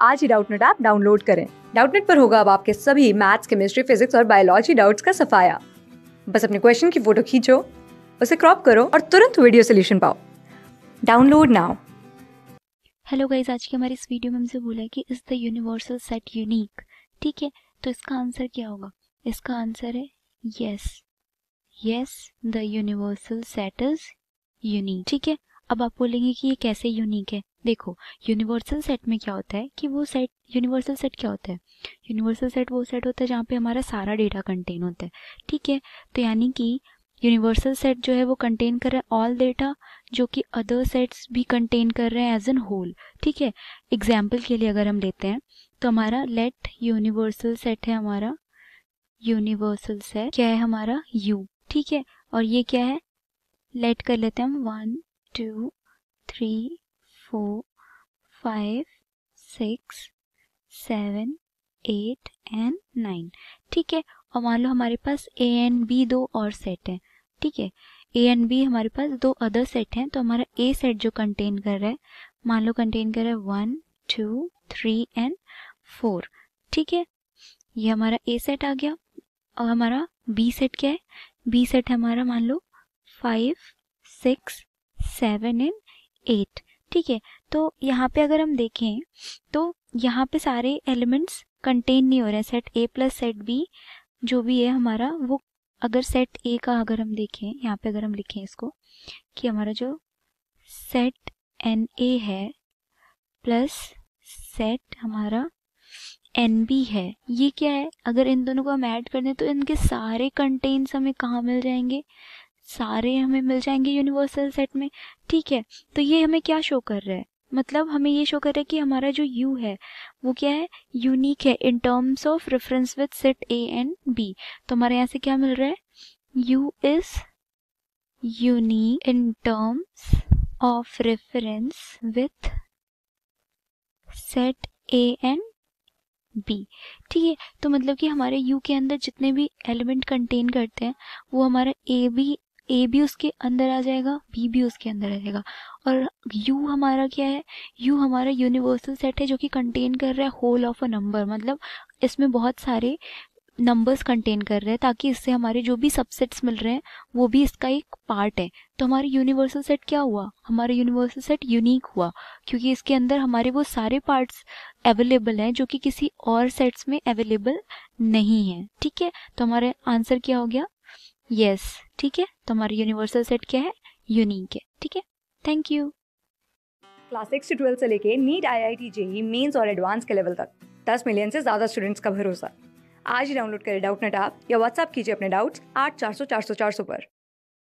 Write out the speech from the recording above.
आज ही Doubtnut app download करें। डाउटनेट पर होगा अब आपके सभी मैथ्स, केमिस्ट्री, फिजिक्स और बायोलॉजी डाउट्स का सफाया। बस अपने क्वेश्चन की फोटो खींचो, उसे क्रॉप करो और तुरंत वीडियो सोल्यूशन पाओ। Download now. हेलो गाइज, आज की हमारी इस वीडियो में हमसे बोला है कि is the universal set unique. ठीक है, तो इसका आंसर क्या होगा? इसका आंसर है yes the universal set is unique. ठीक है, अब आप बोलेंगे कि ये कैसे यूनिक है। देखो, यूनिवर्सल सेट में क्या होता है कि वो सेट, यूनिवर्सल सेट क्या होता है? यूनिवर्सल सेट वो सेट होता है जहाँ पे हमारा सारा डेटा कंटेन होता है। ठीक है, तो यानी कि यूनिवर्सल सेट जो है वो कंटेन कर रहा है ऑल डेटा जो कि अदर सेट्स भी कंटेन कर रहे हैं एज एन होल। ठीक है, एग्जाम्पल के लिए अगर हम लेते हैं तो हमारा लेट यूनिवर्सल सेट है, हमारा यूनिवर्सल सेट क्या है? हमारा यू। ठीक है, और ये क्या है? लेट कर लेते हैं हम 1 2 3 4 5 6 7 8 एंड 9। ठीक है, और मान लो हमारे पास ए एंड बी दो और सेट हैं। ठीक है, ए एंड बी हमारे पास दो अदर सेट हैं, तो हमारा ए सेट जो कंटेन कर रहा है, मान लो कंटेन कर रहा है 1 2 3 एंड 4। ठीक है, ये हमारा ए सेट आ गया। और हमारा बी सेट क्या है? बी सेट हमारा मान लो 5 6 7 एंड 8। ठीक है, तो यहाँ पे अगर हम देखें तो यहाँ पे सारे एलिमेंट्स कंटेन नहीं हो रहे हैं। Set A plus set B जो भी है हमारा, वो अगर सेट ए का अगर हम देखें, यहाँ पे अगर हम लिखें इसको कि हमारा जो सेट एन ए है प्लस सेट हमारा एन बी है, ये क्या है? अगर इन दोनों को हम ऐड कर दें तो इनके सारे कंटेंट्स हमें कहाँ मिल जाएंगे? सारे हमें मिल जाएंगे यूनिवर्सल सेट में। ठीक है, तो ये हमें क्या शो कर रहा है? मतलब हमें ये शो कर रहा है कि हमारा जो U है वो क्या है? यूनिक है in terms of reference with set A and B। तो हमारे यहाँ से क्या मिल रहा है? U is unique in terms of reference with set A and B। ठीक है, तो मतलब कि हमारे U के अंदर जितने भी एलिमेंट कंटेन करते हैं वो हमारा ए भी उसके अंदर आ जाएगा, बी भी उसके अंदर आ जाएगा। और यू हमारा क्या है? यू हमारा यूनिवर्सल सेट है जो कि कंटेन कर रहा है होल ऑफ अ नंबर, मतलब इसमें बहुत सारे नंबर्स कंटेन कर रहे हैं, ताकि इससे हमारे जो भी सबसेट्स मिल रहे हैं वो भी इसका एक पार्ट है। तो हमारा यूनिवर्सल सेट क्या हुआ? हमारा यूनिवर्सल सेट यूनिक हुआ क्योंकि इसके अंदर हमारे वो सारे पार्ट्स अवेलेबल हैं जो कि किसी और सेट्स में अवेलेबल नहीं है। ठीक है, तो हमारा आंसर क्या हो गया? यस। ठीक है, तो हमारा यूनिवर्सल सेट क्या है? यूनिक है। ठीक है, थैंक यू। क्लास 6 से 12 से लेके नीट, IIT, JEE मेंस और एडवांस के लेवल तक 10 मिलियन से ज्यादा स्टूडेंट्स का भरोसा। आज ही डाउनलोड करें डाउटनेट ऐप या व्हाट्सएप कीजिए अपने डाउट्स 8400 400 400 पर।